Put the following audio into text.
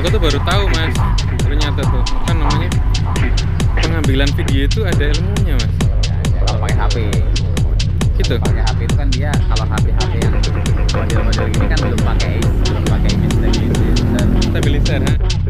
Aku tuh baru tahu mas, ternyata tuh kan namanya pengambilan video itu ada ilmunya mas. Kalau pakai HP Gitu. pakai HP itu kan dia, kalau HP yang model-model gini kan belum pakai image stabilizer. Stabilizer, ha?